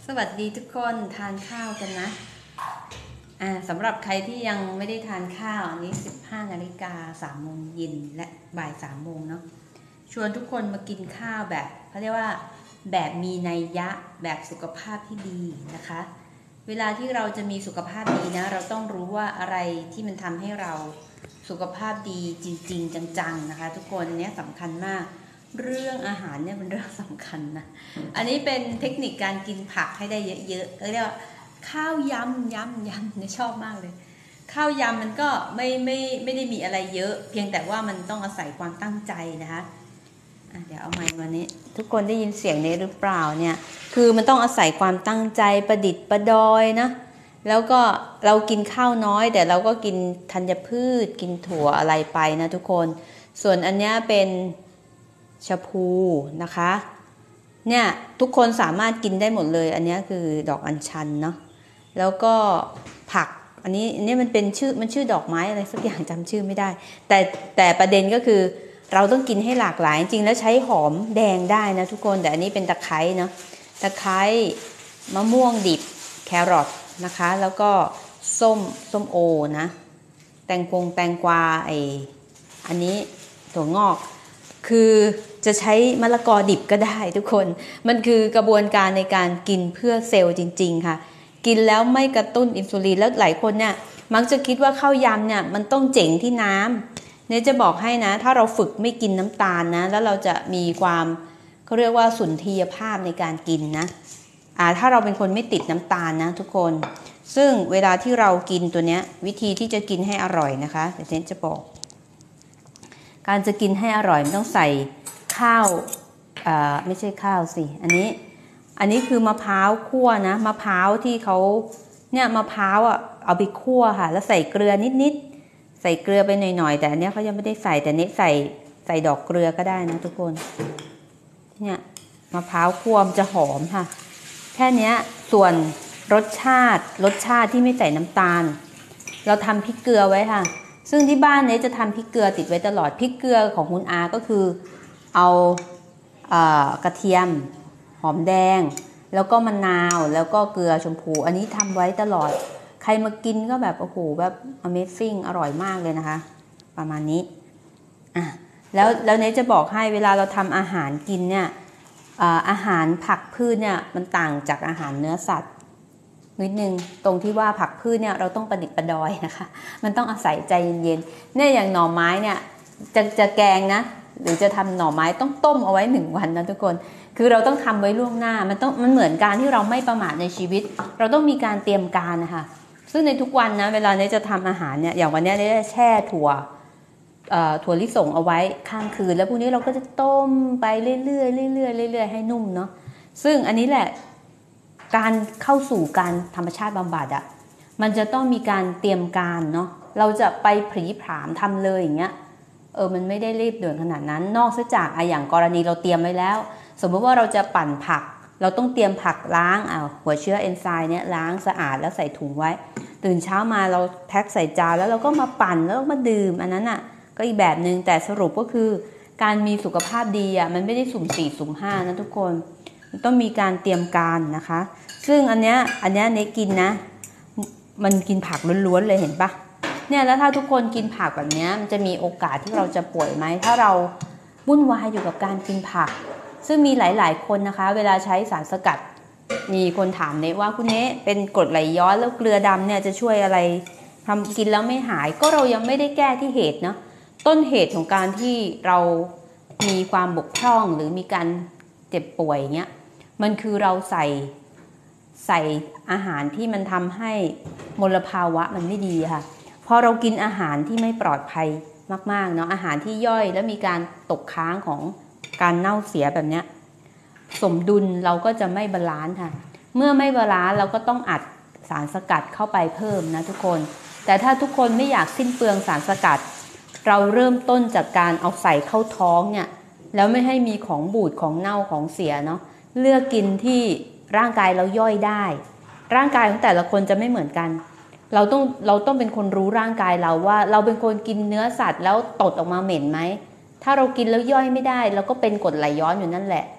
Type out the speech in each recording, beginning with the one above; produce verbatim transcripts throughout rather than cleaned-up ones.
สวัสดีทุกคนทานข้าวกันนะอ่าสำหรับใครที่ยังไม่ได้ทานข้าวอันนี้สิบห้านาฬิกาสามโมงเย็นและบ่ายสามโมงเนาะชวนทุกคนมากินข้าวแบบเขาเรียกว่าแบบมีนัยยะแบบสุขภาพที่ดีนะคะเวลาที่เราจะมีสุขภาพดีนะเราต้องรู้ว่าอะไรที่มันทำให้เราสุขภาพดีจริงๆจังๆนะคะทุกคนเนี้ยสำคัญมากเรื่องอาหารเนี่ยเป็นเรื่องสำคัญนะอันนี้เป็นเทคนิคการกินผักให้ได้เยอะๆเรียกว่าข้าวยำยำยำเนี่ยชอบมากเลยข้าวยำมันก็ไม่ไม่ไม่ได้มีอะไรเยอะเพียงแต่ว่ามันต้องอาศัยความตั้งใจนะคะะเดี๋ยวเอาไมค์มานี้ทุกคนได้ยินเสียงนี้หรือเปล่าเนี่ยคือมันต้องอาศัยความตั้งใจประดิษฐ์ประดอยนะแล้วก็เรากินข้าวน้อยแต่เราก็กินธัญพืชกินถั่วอะไรไปนะทุกคนส่วนอันนี้เป็นชะพูนะคะเนี่ยทุกคนสามารถกินได้หมดเลยอันนี้คือดอกอัญชันเนาะแล้วก็ผักอันนี้อันนี้มันเป็นชื่อมันชื่อดอกไม้อะไรสักอย่างจำชื่อไม่ได้แต่แต่ประเด็นก็คือเราต้องกินให้หลากหลายจริงแล้วใช้หอมแดงได้นะทุกคนแต่อันนี้เป็นตะไคร้เนาะตะไคร้มะม่วงดิบแครอทนะคะแล้วก็ส้มส้มโอนะแตงกวงแตงกวาไออันนี้ถั่วงอกคือจะใช้มะละกอดิบก็ได้ทุกคนมันคือกระบวนการในการกินเพื่อเซลล์จริงๆค่ะกินแล้วไม่กระตุ้นอินซูลินแล้วหลายคนเนี่ยมักจะคิดว่าข้าวยำเนี่ยมันต้องเจ๋งที่น้ำเนี่ยจะบอกให้นะถ้าเราฝึกไม่กินน้ำตาลนะแล้วเราจะมีความเขาเรียกว่าสุนทรียภาพในการกินนะอ่าถ้าเราเป็นคนไม่ติดน้ำตาลนะทุกคนซึ่งเวลาที่เรากินตัวเนี้ยวิธีที่จะกินให้อร่อยนะคะเดี๋ยวเจนจะบอกการจะกินให้อร่อยมันต้องใส่ข้าวอ่าไม่ใช่ข้าวสิอันนี้อันนี้คือมะพร้าวคั่วนะมะพร้าวที่เขาเนี่ยมะพร้าวอ่ะเอาไปคั่วค่ะแล้วใส่เกลือนิดๆใส่เกลือไปหน่อยๆแต่อันนี้เขายังไม่ได้ใส่แต่เนี้ยใส่ใส่ดอกเกลือก็ได้นะทุกคนเนี่ยมะพร้าวคั่วมันจะหอมค่ะแค่นี้ส่วนรสชาติรสชาติที่ไม่ใส่น้ำตาลเราทำพริกเกลือไว้ค่ะซึ่งที่บ้านเนี้ยจะทำพริกเกลือติดไว้ตลอดพริกเกลือของคุณอาก็คือเอาเอ่อกระเทียมหอมแดงแล้วก็มะนาวแล้วก็เกลือชมพูอันนี้ทำไว้ตลอดใครมากินก็แบบโอ้โหแบบ Amazing อร่อยมากเลยนะคะประมาณนี้อ่ะแล้วแล้วเนยจะบอกให้เวลาเราทำอาหารกินเนี่ยอาหารผักพืชเนี่ยมันต่างจากอาหารเนื้อสัตว์นิดนึงตรงที่ว่าผักพืชเนี่ยเราต้องประดิษฐ์ประดอยนะคะมันต้องอาศัยใจเย็นๆเนี่ยอย่างหน่อไม้เนี่ยจะจะแกงนะหรือจะทำหน่อไม้ต้องต้มเอาไว้หนึ่งวันนะทุกคนคือเราต้องทำไว้ล่วงหน้ามันต้องมันเหมือนการที่เราไม่ประมาทในชีวิตเราต้องมีการเตรียมการนะคะซึ่งในทุกวันนะเวลาเนี่ยจะทำอาหารเนี่ยอย่างวันนี้เนี่ยแช่ถั่วถั่วลิสงเอาไว้ข้างคืนแล้วพวกนี้เราก็จะต้มไปเรื่อยๆเรื่อยๆเรื่อยๆให้นุ่มเนาะซึ่งอันนี้แหละการเข้าสู่การธรรมชาติบำบัดอ่ะมันจะต้องมีการเตรียมการเนาะเราจะไปผลีผลามทำเลยอย่างเงี้ยเออมันไม่ได้รีบด่วนขนาดนั้นนอกจากอะอย่างกรณีเราเตรียมไว้แล้วสมมติว่าเราจะปั่นผักเราต้องเตรียมผักล้างเอาหัวเชื้อเอนไซม์เนี่ยล้างสะอาดแล้วใส่ถุงไว้ตื่นเช้ามาเราแพ็คใส่จานแล้วเราก็มาปั่นแล้วมาดื่มอันนั้นอ่ะก็อีกแบบนึงแต่สรุปก็คือการมีสุขภาพดีอ่ะมันไม่ได้สุ่มสี่สุ่มห้านะทุกคนต้องมีการเตรียมการนะคะซึ่งอันเนี้ยอันเนี้ยเนกินนะมันกินผักล้วนๆเลยเห็นปะเนี่ยแล้วถ้าทุกคนกินผักแบบนี้มันจะมีโอกาสที่เราจะป่วยไหมถ้าเราวุ่นวายอยู่กับการกินผักซึ่งมีหลายๆคนนะคะเวลาใช้สารสกัดมีคนถามเนว่าคุณเนเป็นกรดไหลย้อนแล้วเกลือดำเนี่ยจะช่วยอะไรทำกินแล้วไม่หายก็เรายังไม่ได้แก้ที่เหตุเนาะต้นเหตุของการที่เรามีความบกพร่องหรือมีการเจ็บป่วยเงี้ยมันคือเราใส่ใส่อาหารที่มันทำให้มลภาวะมันไม่ดีค่ะพอเรากินอาหารที่ไม่ปลอดภัยมากๆเนาะอาหารที่ย่อยแล้วมีการตกค้างของการเน่าเสียแบบนี้สมดุลเราก็จะไม่บาลานซ์ค่ะเมื่อไม่บาลานซ์เราก็ต้องอัดสารสกัดเข้าไปเพิ่มนะทุกคนแต่ถ้าทุกคนไม่อยากสิ้นเปลืองสารสกัดเราเริ่มต้นจากการเอาใส่เข้าท้องเนี่ยแล้วไม่ให้มีของบูดของเน่าของเสียเนาะเลือกกินที่ร่างกายเราย่อยได้ร่างกายของแต่ละคนจะไม่เหมือนกันเราต้องเราต้องเป็นคนรู้ร่างกายเราว่าเราเป็นคนกินเนื้อสัตว์แล้วตดออกมาเหม็นไหมถ้าเรากินแล้วย่อยไม่ได้เราก็เป็นกรดไหลย้อนอยู่นั่นแหละ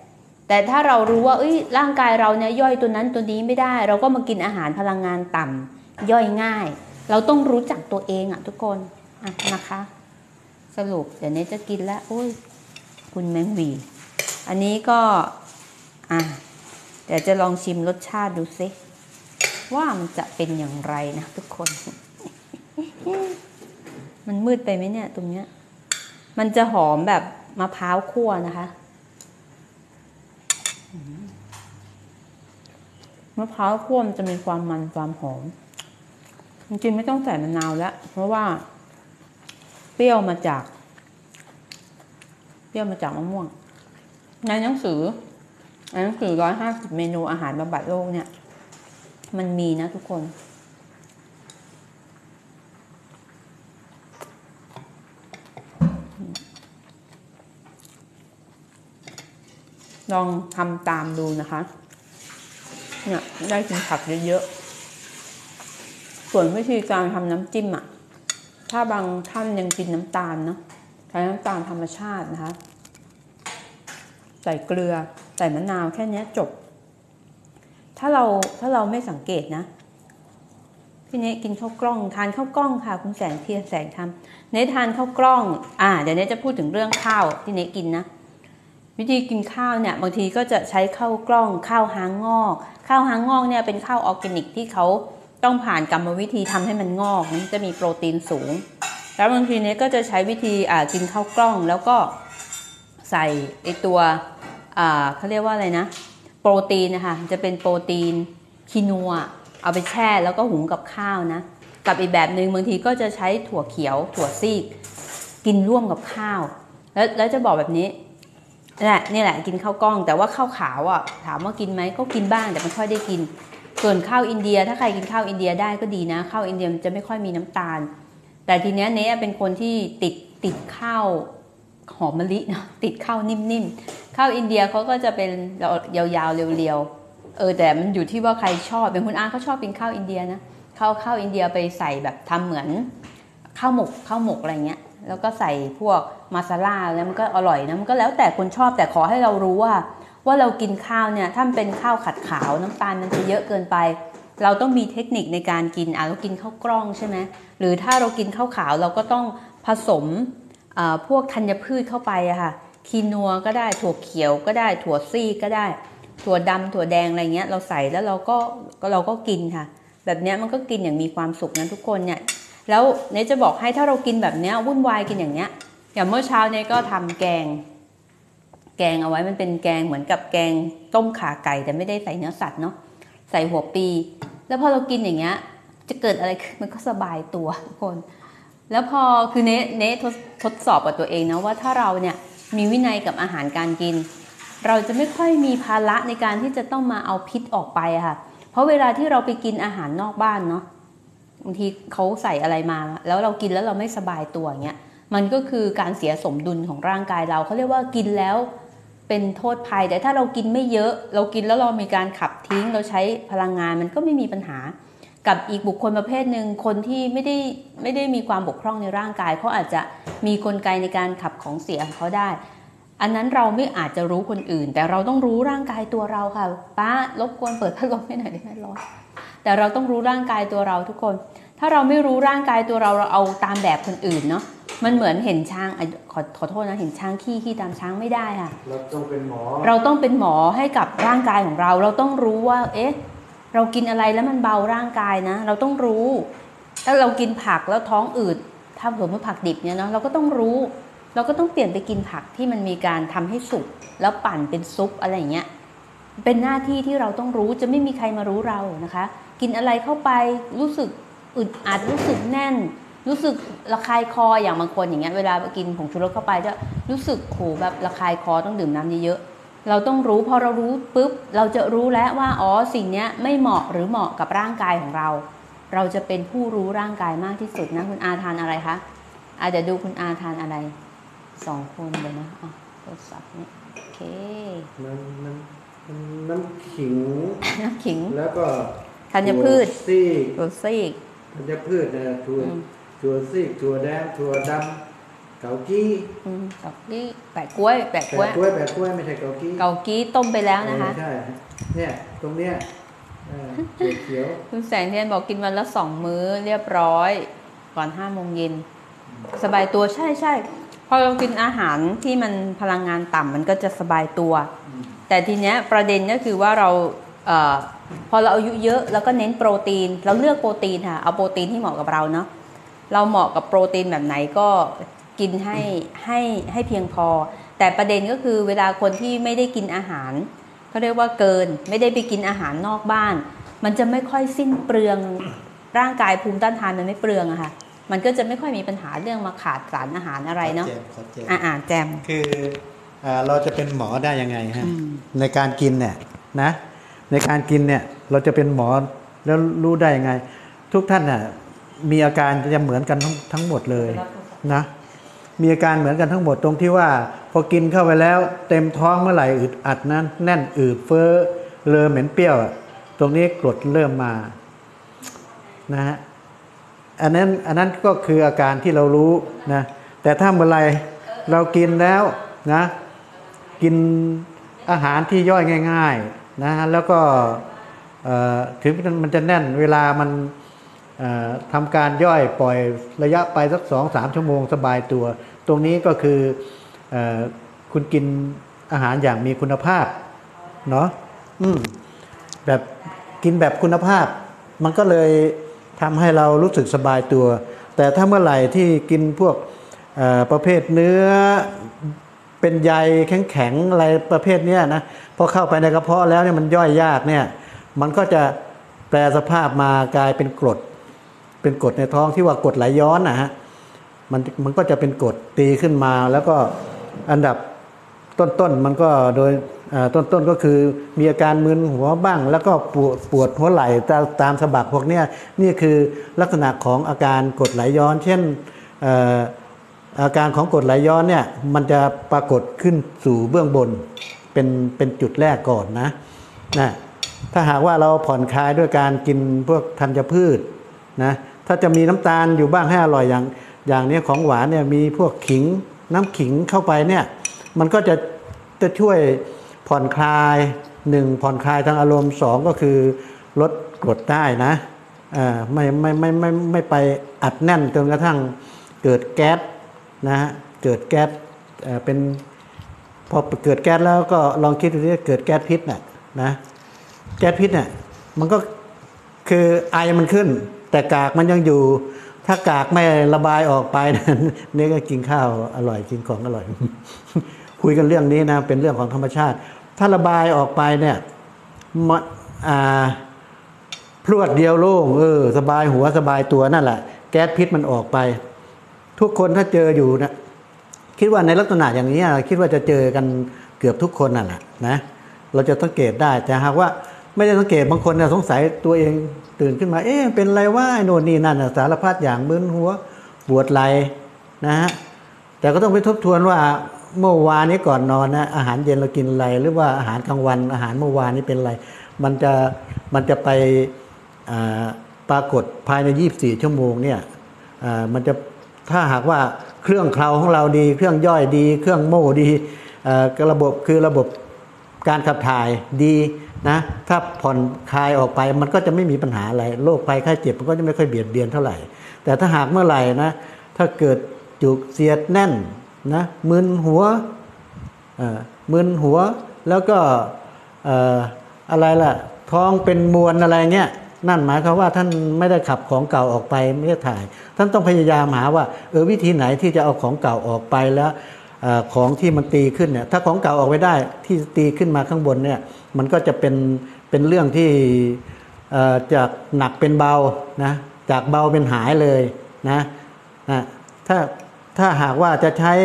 แต่ถ้าเรารู้ว่าเอ้ยร่างกายเราเนี่ยย่อยตัวนั้นตัวนี้ไม่ได้ เราก็มากินอาหารพลังงานต่ำย่อยง่ายเราต้องรู้จักตัวเองอะทุกคนอะนะคะสรุปเดี๋ยวนี้จะกินแล้วโอ้ยคุณแมงวีอันนี้ก็อ่ะเดี๋ยวจะลองชิมรสชาติดูซิว่ามันจะเป็นอย่างไรนะทุกคน มันมืดไปไหมเนี่ยตรงเนี้ยมันจะหอมแบบมะพร้าวคั่วนะคะมะพร้าวคั่วมันจะมีความมันความหอมจริงๆไม่ต้องใส่มะนาวแล้วเพราะว่าเปรี้ยวมาจากเปรี้ยวมาจากมะม่วงในหนังสือในหนังสือร้อยห้าสิบเมนูอาหารบำบัดโรคเนี่ยมันมีนะทุกคนลองทำตามดูนะคะเนี่ยได้กินผักเยอะๆส่วนวิธีการทำน้ำจิ้มอ่ะถ้าบางท่านยังกินน้ำตาลเนาะใช้น้ำตาลธรรมชาตินะคะใส่เกลือใส่มะนาวแค่นี้จบถ้าเราถ้าเราไม่สังเกตนะพี่เนยกินข้าวกล้องทานข้าวกล้องค่ะคุณแสงเทียนแสงทำเนยทานข้าวกล้องอ่าเดี๋ยวเนยจะพูดถึงเรื่องข้าวที่เนยกินนะวิธีกินข้าวเนี่ยบางทีก็จะใช้ข้าวกล้องข้าวหางงอกข้าวหางงอกเนี่ยเป็นข้าวออร์แกนิกที่เขาต้องผ่านกรรมวิธีทำให้มันงอกมันจะมีโปรตีนสูงแล้วบางทีเนยก็จะใช้วิธีอ่ากินข้าวกล้องแล้วก็ใส่ไอตัวอ่าเขาเรียกว่าอะไรนะโปรตีนนะคะจะเป็นโปรตีนคีนัวเอาไปแช่แล้วก็หุงกับข้าวนะกับอีกแบบหนึ่งบางทีก็จะใช้ถั่วเขียวถั่วซีกกินร่วมกับข้าวแล้วแล้วจะบอกแบบนี้นี่แหละนี่แหละกินข้าวกล้องแต่ว่าข้าวขาวอ่ะถามว่ากินไหมก็กินบ้างแต่ไม่ค่อยได้กินส่วนข้าวอินเดียถ้าใครกินข้าวอินเดียได้ก็ดีนะข้าวอินเดียมันจะไม่ค่อยมีน้ำตาลแต่ทีเนี้ยเนยเป็นคนที่ติดติดข้าวหอมมะลินะติดข้าวนิ่มๆข้าวอินเดียเขาก็จะเป็นยาวๆเรียวๆเออแต่มันอยู่ที่ว่าใครชอบเป็นคุณอาเขาชอบกินข้าวอินเดียนะข้าวข้าวอินเดียไปใส่แบบทำเหมือนข้าวหมกข้าวหมกอะไรเงี้ยแล้วก็ใส่พวกมาซาล่าแล้วมันก็อร่อยนะมันก็แล้วแต่คนชอบแต่ขอให้เรารู้ว่าว่าเรากินข้าวเนี่ยถ้ามันเป็นข้าวขัดขาวน้ำตาลมันจะเยอะเกินไปเราต้องมีเทคนิคในการกินอ่ะเรากินข้าวกล้องใช่ไหมหรือถ้าเรากินข้าวขาวเราก็ต้องผสมพวกธัญพืชเข้าไปอะค่ะคีนัวก็ได้ถั่วเขียวก็ได้ถั่วซีก็ได้ถั่วดำถั่วแดงอะไรเงี้ยเราใส่แล้วเราก็เราก็กินค่ะแบบนี้มันก็กินอย่างมีความสุขนะทุกคนเนี่ยแล้วเนยจะบอกให้ถ้าเรากินแบบเนี้ยวุ่นวายกินอย่างเนี้ยอย่างเมื่อเช้าเนยก็ทำแกงแกงเอาไว้มันเป็นแกงเหมือนกับแกงต้มข่าไก่แต่ไม่ได้ใส่เนื้อสัตว์เนาะใส่หัวปีแล้วพอเรากินอย่างเงี้ยจะเกิดอะไรขึ้นมันก็สบายตัวทุกคนแล้วพอคือเนเนทดทดสอบกับตัวเองนะว่าถ้าเราเนี่ยมีวินัยกับอาหารการกินเราจะไม่ค่อยมีภาระในการที่จะต้องมาเอาพิษออกไปค่ะเพราะเวลาที่เราไปกินอาหารนอกบ้านเนาะบางทีเขาใส่อะไรมาแล้วเรากินแล้วเราไม่สบายตัวอย่างเงี้ยมันก็คือการเสียสมดุลของร่างกายเราเขาเรียกว่ากินแล้วเป็นโทษภัยแต่ถ้าเรากินไม่เยอะเรากินแล้วเรามีการขับทิ้งเราใช้พลังงานมันก็ไม่มีปัญหากับอีกบุคคลประเภทหนึ่งคนที่ไม่ได้ไม่ได้มีความบกพร่องในร่างกายเขาอาจจะมีกลไกในการขับของเสียของเขาได้อันนั้นเราไม่อาจจะรู้คนอื่นแต่เราต้องรู้ร่างกายตัวเราค่ะป้ารบกวนเปิดพัดลมให้หน่อยได้ไหมร้อนแต่เราต้องรู้ร่างกายตัวเราทุกคนถ้าเราไม่รู้ร่างกายตัวเราเราเอาตามแบบคนอื่นเนาะมันเหมือนเห็นช้างขอขอโทษนะเห็นช้างขี้ขี้ตามช้างไม่ได้ค่ะเราต้องเป็นหมอเราต้องเป็นหมอให้กับร่างกายของเราเราต้องรู้ว่าเอ๊ะเรากินอะไรแล้วมันเบาร่างกายนะเราต้องรู้ถ้าเรากินผักแล้วท้องอืดถ้าเผื่อว่าผักดิบเนี่ยเนาะเราก็ต้องรู้เราก็ต้องเปลี่ยนไปกินผักที่มันมีการทำให้สุกแล้วปั่นเป็นซุปอะไรอย่างเงี้ยเป็นหน้าที่ที่เราต้องรู้จะไม่มีใครมารู้เรานะคะกินอะไรเข้าไปรู้สึกอึดอัดรู้สึกแน่นรู้สึกระคายคออย่างบางคนอย่างเงี้ยเวลากินผงชูรสเข้าไปจะรู้สึกโหแบบระคายคอต้องดื่มน้ำเยอะๆเราต้องรู้พอเรารู้ปุ๊บเราจะรู้แล้วว่าอ๋อสิ่งเนี้ยไม่เหมาะหรือเหมาะกับร่างกายของเราเราจะเป็นผู้รู้ร่างกายมากที่สุดนะคุณอาทานอะไรคะอาเดี๋ยวดูคุณอาทานอะไรสองคนเลยนะอ่ะโทรศัพท์เนี่ยโอเคน้ำน้ำน้ำขิงน้ำขิงแล้วก็ธัญพืชซีกถั่วซีกธัญพืชนะถั่วถั่วซีกถั่วแดงถั่วดำเกากี้อืมเกากี้แปะกล้วยแปะกแปะล้วยกล้วยแปะกล้วยไม่ใช่เกากี้เกากี้ต้มไปแล้วนะคะเออใช่เนี่ยตรงเนี้ยเออเขียวคุณแสงเทียนบอกกินวันละสองมื้อเรียบร้อย ก่อนห้าโมงเย็นสบายตัวใช่ใช่พอเรากินอาหารที่มันพลังงานต่ำมันก็จะสบายตัว แต่ทีเนี้ยประเด็นก็คือว่าเราเออพอเราอายุเยอะแล้วก็เน้นโปรตีนเราเลือกโปรตีนค่ะเอาโปรตีนที่เหมาะกับเราเนาะเราเหมาะกับโปรตีนแบบไหนก็กินให้ให้ให้เพียงพอ แต่ประเด็นก็คือเวลาคนที่ไม่ได้กินอาหารเขาเรียกว่าเกินไม่ได้ไปกินอาหารนอกบ้าน มันจะไม่ค่อยสิ้นเปลืองร่างกายภูมิต้านทานมันไม่เปลืองอะค่ะมันก็จะไม่ค่อยมีปัญหาเรื่องมาขาดสารอาหารอะไรเนาะขอแจมอ่าอ่าแจมคืออ่าเราจะเป็นหมอได้ยังไงฮะอืมในการกินเนี่ยนะในการกินเนี่ยเราจะเป็นหมอแล้วรู้ได้ยังไง ทุกท่านน่ะมีอาการจะเหมือนกันทั้งทั้งหมดเลยนะมีอาการเหมือนกันทั้งหมดตรงที่ว่าพอกินเข้าไปแล้วเต็มท้องเมื่อไหร่อึดอัดนั้นแน่นอืดเฟ้อเลอเหม็นเปรี้ยวอะตรงนี้กรดเริ่มมานะฮะอันนั้นอันนั้นก็คืออาการที่เรารู้นะแต่ถ้าเมื่อไหร่เรากินแล้วนะกินอาหารที่ย่อยง่ายๆนะแล้วก็ถึงมันจะแน่นเวลามันทำการย่อยปล่อยระยะไปสักสองสามชั่วโมงสบายตัวตรงนี้ก็คืออคุณกินอาหารอย่างมีคุณภาพเนาะอืมแบบกินแบบคุณภาพมันก็เลยทำให้เรารู้สึกสบายตัวแต่ถ้าเมื่อไหร่ที่กินพวกประเภทเนื้อเป็นใยแข็งๆอะไรประเภทนี้นะพอเข้าไปในกระเพาะแล้วเนี่ยมันย่อยยากเนี่ยมันก็จะแปลสภาพมากลายเป็นกรดเป็นกรดในท้องที่ว่ากรดไหลย้อนนะฮะมันมันก็จะเป็นกรดตีขึ้นมาแล้วก็อันดับต้นๆมันก็โดยต้นๆก็คือมีอาการมึนหัวบ้างแล้วก็ปวดปวดหัวไหล่ตามสะบักพวกนี้นี่คือลักษณะของอาการกรดไหลย้อนเช่นอาการของกรดไหลย้อนเนี่ยมันจะปรากฏขึ้นสู่เบื้องบนเป็นเป็นจุดแรกก่อนนะนะถ้าหากว่าเราผ่อนคลายด้วยการกินพวกธัญพืชนะถ้าจะมีน้ำตาลอยู่บ้างให้อร่อยอย่างอย่างนี้ของหวานเนี่ยมีพวกขิงน้ำขิงเข้าไปเนี่ยมันก็จะจะช่วยผ่อนคลายหนึ่งผ่อนคลายทางอารมณ์สองก็คือลดกรดได้นะอ่าไม่ไม่ไม่ไม่ไม่ไปอัดแน่นจนกระทั่งเกิดแก๊สนะฮะเกิดแก๊สเอ่อเป็นพอเกิดแก๊สแล้วก็ลองคิดดูที่เกิดแก๊สพิษน่ะนะแก๊สพิษเนี่ยมันก็คือไอมันขึ้นแต่กากมันยังอยู่ถ้ากากไม่ระบายออกไปนี่ก็กินข้าวอร่อยกินของอร่อย คุยกันเรื่องนี้นะเป็นเรื่องของธรรมชาติถ้าระบายออกไปเนี่ยมันอ่าพรวดเดียวโล่งเออสบายหัวสบายตัวนั่นแหละแก๊สพิษมันออกไปทุกคนถ้าเจออยู่นะคิดว่าในลักษณะอย่างนี้คิดว่าจะเจอกันเกือบทุกคนนั่นแหละนะเราจะสังเกตได้แต่หากว่าไม่ได้สังเกตบางคนเนี่ยสงสัยตัวเองตื่นขึ้นมาเอ๊ะเป็นไรว่าไอ้โน่นนี่นั่นสารพัดอย่างมึนหัวปวดไหล่นะฮะแต่ก็ต้องไปทบทวนว่าเมื่อวานนี้ก่อนนอนนะอาหารเย็นเรากินอะไรหรือว่าอาหารกลางวันอาหารเมื่อวานนี้เป็นอะไรมันจะมันจะไปปรากฏภายในยี่สิบสี่ชั่วโมงเนี่ยมันจะถ้าหากว่าเครื่องเคราของเราดีเครื่องย่อยดีเครื่องโม่ดีระบบคือระบบการขับถ่ายดีนะถ้าผ่อนคลายออกไปมันก็จะไม่มีปัญหาอะไรโรคภัยไข้เจ็บมันก็จะไม่ค่อยเบียดเบียนเท่าไหร่แต่ถ้าหากเมื่อไหร่นะถ้าเกิดจุกเสียดแน่นนะมึนหัวมึนหัวแล้วก็อะไรล่ะท้องเป็นมวลอะไรเงี้ยนั่นหมายความว่าท่านไม่ได้ขับของเก่าออกไปไม่ได้ถ่ายท่านต้องพยายามหาว่าเออวิธีไหนที่จะเอาของเก่าออกไปแล้วของที่มันตีขึ้นเนี่ยถ้าของเก่าออกไปได้ที่ตีขึ้นมาข้างบนเนี่ยมันก็จะเป็นเป็นเรื่องที่จากหนักเป็นเบานะจากเบาเป็นหายเลยนะนะถ้าถ้าหากว่าจะใช้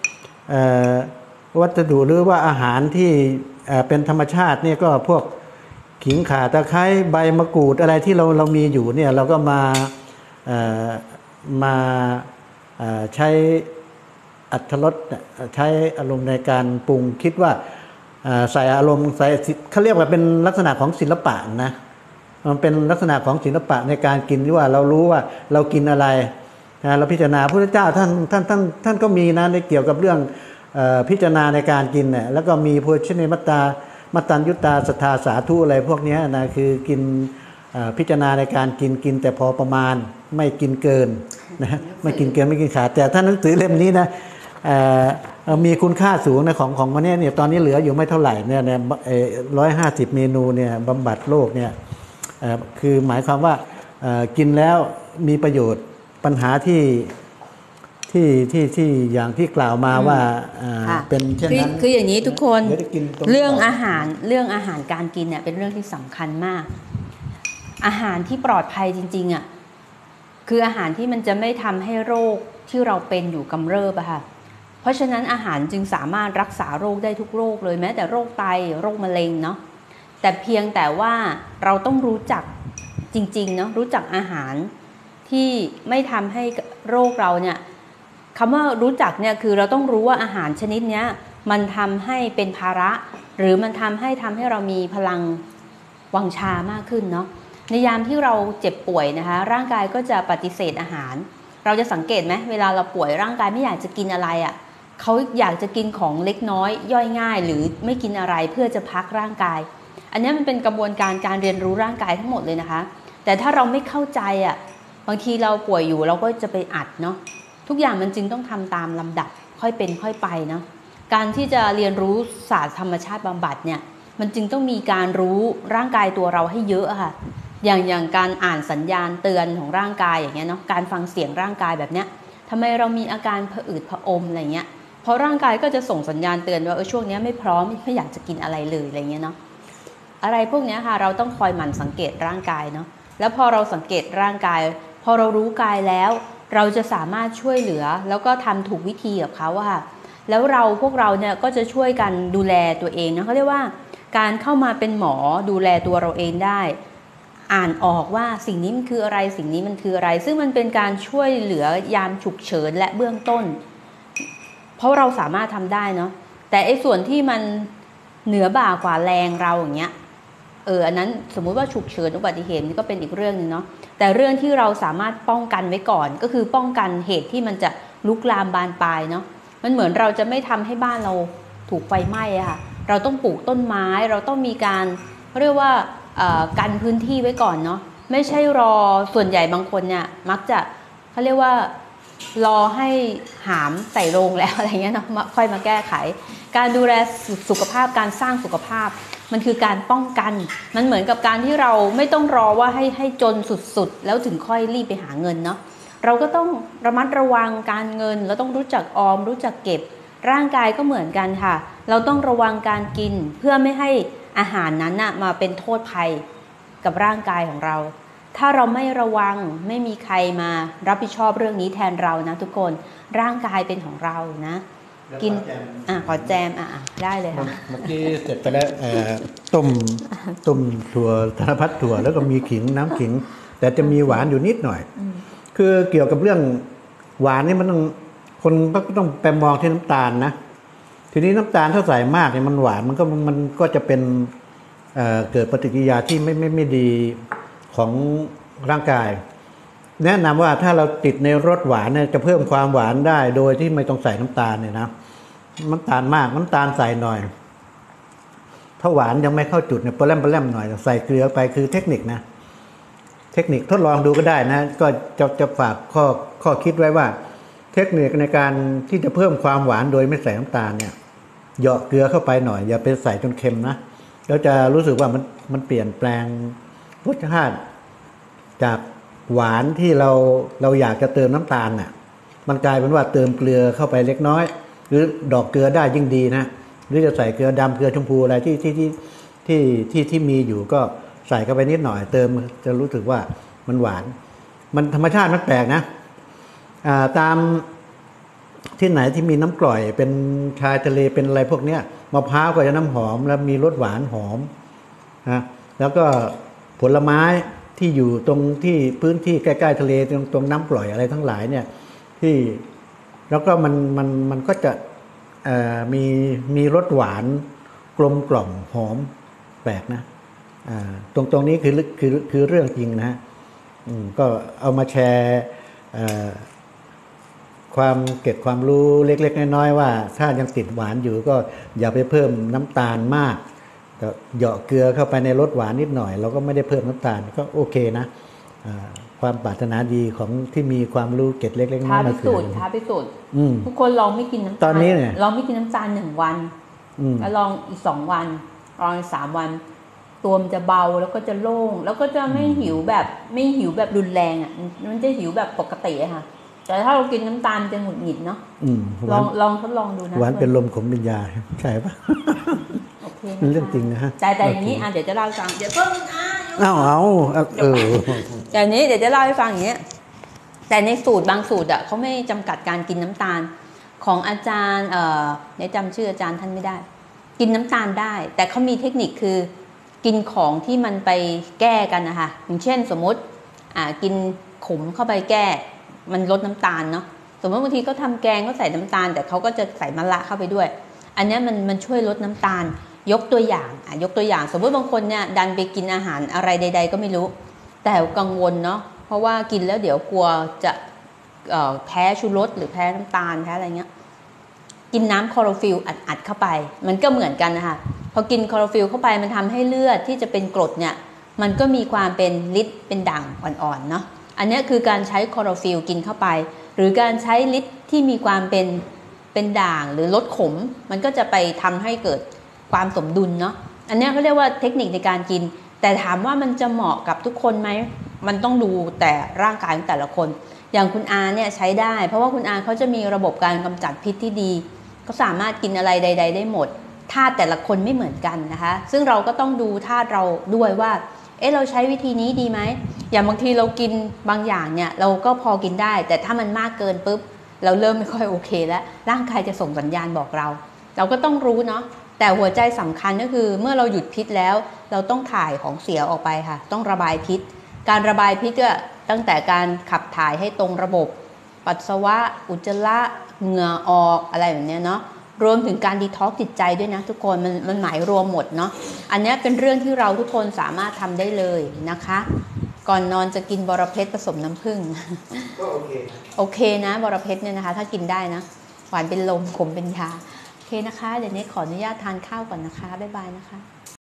วัสดุหรือว่าอาหารที่เป็นธรรมชาติเนี่ยก็พวกขิงข่าตะไคร้ใบมะกรูดอะไรที่เราเรามีอยู่เนี่ยเราก็มามาใช้อรรถรสใช้อารมณ์ในการปรุงคิดว่าใส่อารมณ์ใส่เขาเรียกว่าเป็นลักษณะของศิลปะนะมันเป็นลักษณะของศิลปะในการกินที่ว่าเรารู้ว่าเรากินอะไรนะเราพิจารณาพระพุทธเจ้าท่านท่านท่านท่านก็มีนะในเกี่ยวกับเรื่องเอ่อพิจารณาในการกินเนี่ยแล้วก็มีโภชเนมัตตามัตตัญญุตาศรัทธาสาธุอะไรพวกนี้นะคือกินพิจารณาในการกินกินแต่พอประมาณไม่กินเกินนะไม่กินเกินไม่กินขาดแต่ถ้าหนังสือเล่มนี้นะมีคุณค่าสูงนะของของมันเนี่ยตอนนี้เหลืออยู่ไม่เท่าไหร่เนี่ยร้อยห้าสิบเมนูเนี่ยบำบัดโรคเนี่ยคือหมายความว่ากินแล้วมีประโยชน์ปัญหาที่ที่ที่ที่อย่างที่กล่าวมาว่าเป็นเช่นนั้นคืออย่างนี้ทุกคนเรื่องอาหารเรื่องอาหารการกินเนี่ยเป็นเรื่องที่สำคัญมากอาหารที่ปลอดภัยจริงๆอ่ะคืออาหารที่มันจะไม่ทำให้โรคที่เราเป็นอยู่กำเริบอะค่ะเพราะฉะนั้นอาหารจึงสามารถรักษาโรคได้ทุกโรคเลยแม้แต่โรคไตโรคมะเร็งเนาะแต่เพียงแต่ว่าเราต้องรู้จักจริงๆเนาะรู้จักอาหารที่ไม่ทำให้โรคเราเนี่ยคำว่ารู้จักเนี่ยคือเราต้องรู้ว่าอาหารชนิดเนี้ยมันทำให้เป็นภาระหรือมันทำให้ทำให้เรามีพลังวังชามากขึ้นเนาะในยามที่เราเจ็บป่วยนะคะร่างกายก็จะปฏิเสธอาหารเราจะสังเกตไหมเวลาเราป่วยร่างกายไม่อยากจะกินอะไรอ่ะเขาอยากจะกินของเล็กน้อยย่อยง่ายหรือไม่กินอะไรเพื่อจะพักร่างกายอันนี้มันเป็นกระบวนการการเรียนรู้ร่างกายทั้งหมดเลยนะคะแต่ถ้าเราไม่เข้าใจอ่ะบางทีเราป่วยอยู่เราก็จะไปอัดเนาะทุกอย่างมันจึงต้องทำตามลำดับค่อยเป็นค่อยไปเนาะการที่จะเรียนรู้ศาสตร์ธรรมชาติบำบัดเนี่ยมันจึงต้องมีการรู้ร่างกายตัวเราให้เยอะค่ะอย่างอย่างการอ่านสัญญาณเตือนของร่างกายอย่างเงี้ยเนาะการฟังเสียงร่างกายแบบเนี้ยทำไมเรามีอาการผะอืดผะอมอะไรเงี้ยเพราะร่างกายก็จะส่งสัญญาณเตือนว่าเออช่วงนี้ไม่พร้อมไม่อยากจะกินอะไรเลยอะไรเงี้ยเนาะอะไรพวกนี้ค่ะเราต้องคอยหมั่นสังเกตร่างกายเนาะแล้วพอเราสังเกตร่างกายพอเรารู้กายแล้วเราจะสามารถช่วยเหลือแล้วก็ทำถูกวิธีกับเขาอะค่ะแล้วเราพวกเราเนี่ยก็จะช่วยกันดูแลตัวเองนะเขาเรียกว่าการเข้ามาเป็นหมอดูแลตัวเราเองได้อ่านออกว่าสิ่งนี้มันคืออะไรสิ่งนี้มันคืออะไรซึ่งมันเป็นการช่วยเหลือยามฉุกเฉินและเบื้องต้นเพราะเราสามารถทำได้เนาะแต่ไอ้ส่วนที่มันเหนือบ่ากว่าแรงเราอย่างเงี้ยเอออันนั้นสมมุติว่าฉุกเฉินอุบัติเหตุนี่ก็เป็นอีกเรื่องนึงเนาะแต่เรื่องที่เราสามารถป้องกันไว้ก่อนก็คือป้องกันเหตุที่มันจะลุกลามบานปลายเนาะมันเหมือนเราจะไม่ทำให้บ้านเราถูกไฟไหม้อะค่ะเราต้องปลูกต้นไม้เราต้องมีการเรียกว่ากันพื้นที่ไว้ก่อนเนาะไม่ใช่รอส่วนใหญ่บางคนเนี่ยมักจะเขาเรียกว่ารอให้หามใส่โรงแล้วอะไรเงี้ยเนาะค่อยมาแก้ไขการดูแลสุขภาพการสร้างสุขภาพมันคือการป้องกันมันเหมือนกับการที่เราไม่ต้องรอว่าให้ให้จนสุดๆแล้วถึงค่อยรีบไปหาเงินเนาะเราก็ต้องระมัดระวังการเงินเราต้องรู้จักออมรู้จักเก็บร่างกายก็เหมือนกันค่ะเราต้องระวังการกินเพื่อไม่ให้อาหารนั้นน่ะมาเป็นโทษภัยกับร่างกายของเราถ้าเราไม่ระวังไม่มีใครมารับผิดชอบเรื่องนี้แทนเรานะทุกคนร่างกายเป็นของเรานะกินอ่ะขอแจมอ่ะได้เลยค่ะเมื่อกี้เสร็จไปแล้วต้มต้มถั่วธนพัฒน์ถั่วแล้วก็มีขิงน้ำขิงแต่จะมีหวานอยู่นิดหน่อยคือเกี่ยวกับเรื่องหวานนี่มันต้องคนก็ต้องไปมองที่น้ำตาลนะทีนี้น้ำตาลถ้าใส่มากเนี่ยมันหวานมันก็มันก็จะเป็น เอ่อ เกิดปฏิกิริยาที่ไม่ไม่ไม่ดีของร่างกายแนะนำว่าถ้าเราติดในรสหวานเนี่ยจะเพิ่มความหวานได้โดยที่ไม่ต้องใส่น้ำตาลเนี่ยนะน้ำตาลมากน้ำตาลใส่หน่อยถ้าหวานยังไม่เข้าจุดเนี่ยปลาแรมปลาแรมหน่อยใส่เกลือไปคือเทคนิคนะเทคนิคทดลองดูก็ได้นะก็จะจะฝากข้อข้อคิดไว้ว่าเทคนิคในการที่จะเพิ่มความหวานโดยไม่ใส่น้ำตาลเนี่ยเหยาะเกลือเข้าไปหน่อยอย่าไปใส่จนเค็มนะแล้วจะรู้สึกว่ามันมันเปลี่ยนแปลงรสชาติจากหวานที่เราเราอยากจะเติมน้ำตาลน่ะมันกลายเป็นว่าเติมเกลือเข้าไปเล็กน้อยหรือดอกเกลือได้ยิ่งดีนะหรือจะใส่เกลือดำเกลือชมพูอะไรที่ที่ที่ที่ที่ที่มีอยู่ก็ใส่เข้าไปนิดหน่อยเติมจะรู้สึกว่ามันหวานมันธรรมชาติมันแปลกนะอ่าตามที่ไหนที่มีน้ำกร่อยเป็นชายทะเลเป็นอะไรพวกเนี้ยมะพร้าวก็จะน้ำหอมแล้วมีรสหวานหอมนะแล้วก็ผลไม้ที่อยู่ตรงที่พื้นที่ใกล้ๆทะเลตรงตรงน้ำกร่อยอะไรทั้งหลายเนี่ยที่แล้วก็มันมันมันก็จะมีมีรสหวานกลมกล่อมหอมแปลกนะตรงตรงนี้คือคือคือเรื่องจริงนะฮะก็เอามาแชร์ความเก็บความรู้เล็กๆน้อยๆว่าถ้ายังติดหวานอยู่ก็อย่าไปเพิ่มน้ำตาลมากก็เหยาะเกลือเข้าไปในรสหวานนิดหน่อยเราก็ไม่ได้เพิ่มน้ำตาลก็โอเคนะความปรารถนาดีของที่มีความรู้เก็บเล็กๆน้อยๆท้ามาพิคือสูจน์ท้าพิสูจน์อืมทุกคนลองไม่กินน้ำตาลตอนนี้เนี่ยลองไม่กินน้ำตาลหนึ่งวันอืมแล้วลองอีกสองวันลองอีกสามวัน ตัวมันจะเบาแล้วก็จะโล่งแล้วก็จะไม่หิวแบบไม่หิวแบบรุนแรงอ่ะมันจะหิวแบบปกติอะค่ะแต่ถ้าเรากินน้ำตาลจะหงุดหงิดเนาะอืมหลวาอน งลองทดลองดูนะหวานเป็นลมขมเป็นยาใช่ปะโอเคเป็นเรื่องจริงนะฮะแต่แต่อย่างนี้อ่ะเดี๋ยวจะเล่าให้ฟังเดี๋ยวเพิ่งอ่ะเอาเอาเออแต่อันนี้เดี๋ยวจะเล่าให้ฟังอย่างนี้แต่ในสูตรบางสูตรอ่ะเขาไม่จำกัดการกินน้ำตาลของอาจารย์เอ่อเนี่ยจำชื่ออาจารย์ท่านไม่ได้ กินน้ำตาลได้ แต่เขามีเทคนิคคือกินของที่มันไปแก้กันนะคะอย่างเช่นสมมติอ่ากินขมเข้าไปแก้มันลดน้ำตาลเนาะสมมติบางทีก็ทำแกงก็ใส่น้ำตาล แต่เขาก็จะใส่มะระเข้าไปด้วย อันนี้มันมันช่วยลดน้ำตาลยกตัวอย่างอ่ะยกตัวอย่าง สมมติบางคนเนี่ยดันไปกินอาหารอะไรใด ๆ ก็ไม่รู้แต่กังวลเนาะเพราะว่ากินแล้วเดี๋ยวกลัวจะเอ่อแพ้ชูรสหรือแพ้น้ำตาลแพ้อะไรเงี้ยกินน้ำคลอโรฟิลอัดๆเข้าไปมันก็เหมือนกันนะคะพอกินคลอโรฟิลเข้าไปมันทำให้เลือดที่จะเป็นกรดเนี่ยมันก็มีความเป็นฤทธิ์เป็นด่างอ่อนๆเนาะอันนี้คือการใช้คลอโรฟิลกินเข้าไปหรือการใช้ฤทธิ์ที่มีความเป็นเป็นด่างหรือลดขมมันก็จะไปทำให้เกิดความสมดุลเนาะอันนี้เขาเรียกว่าเทคนิคในการกินแต่ถามว่ามันจะเหมาะกับทุกคนไหมมันต้องดูแต่ร่างกายของแต่ละคนอย่างคุณอาเนี่ยใช้ได้เพราะว่าคุณอาเขาจะมีระบบการกำจัดพิษที่ดีก็สามารถกินอะไรใดๆได้หมดธาตุแต่ละคนไม่เหมือนกันนะคะซึ่งเราก็ต้องดูธาตุเราด้วยว่าเอ๊ะเราใช้วิธีนี้ดีไหมอย่างบางทีเรากินบางอย่างเนี่ยเราก็พอกินได้แต่ถ้ามันมากเกินปุ๊บเราเริ่มไม่ค่อยโอเคแล้วร่างกายจะส่งสัญญาณบอกเราเราก็ต้องรู้เนาะแต่หัวใจสำคัญก็คือเมื่อเราหยุดพิษแล้วเราต้องถ่ายของเสียออกไปค่ะต้องระบายพิษการระบายพิษก็ตั้งแต่การขับถ่ายให้ตรงระบบปัสสาวะอุจจาระเหงื่อออกอะไรแบบนี้เนาะรวมถึงการดีท็อกซ์จิตใจด้วยนะทุกคนมันมันหมายรวมหมดเนาะอันนี้เป็นเรื่องที่เราทุกคนสามารถทำได้เลยนะคะก่อนนอนจะกินบรเพชรผสมน้ำผึ้งก็โอเคโอเคนะบรเพชรเนี่ยนะคะถ้ากินได้นะหวานเป็นลมขมเป็นยาโอเคนะคะเดี๋ยวนี้ขออนุญาตทานข้าวก่อนนะคะบ๊ายบายนะคะ